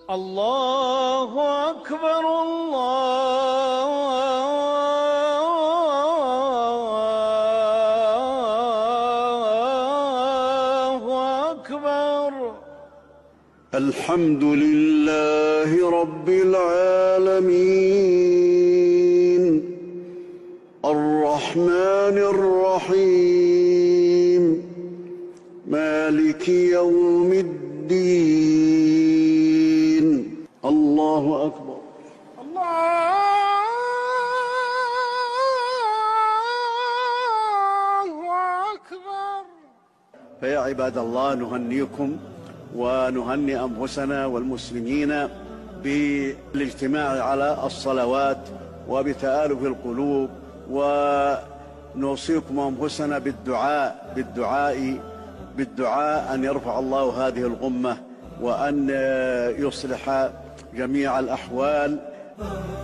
الله أكبر الله أكبر. الحمد لله رب العالمين الرحمن الرحيم مالك يوم الدين. الله أكبر. الله أكبر. فيا عباد الله، نهنيكم ونهني أنفسنا والمسلمين بالاجتماع على الصلوات وبتآلف القلوب، ونوصيكم أنفسنا بالدعاء أن يرفع الله هذه الغمة وأن يصلح جميع الأحوال.